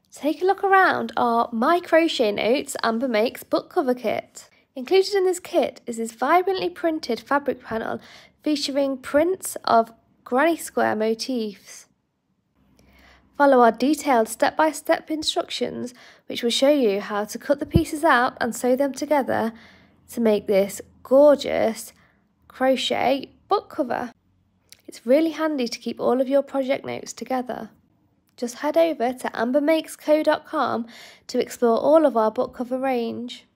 Take a look around our My Crochet Notes Amber Makes book cover kit. Included in this kit is this vibrantly printed fabric panel featuring prints of granny square motifs. Follow our detailed step-by-step instructions which will show you how to cut the pieces out and sew them together to make this gorgeous crochet book cover. It's really handy to keep all of your project notes together. Just head over to ambermakesco.com to explore all of our book cover range.